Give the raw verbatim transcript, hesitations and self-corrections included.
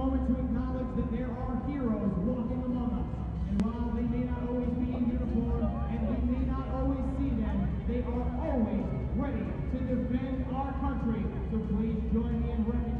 moment to acknowledge that there are heroes walking among us. And while they may not always be in uniform, and we may not always see them, they are always ready to defend our country. So please join me in recognizing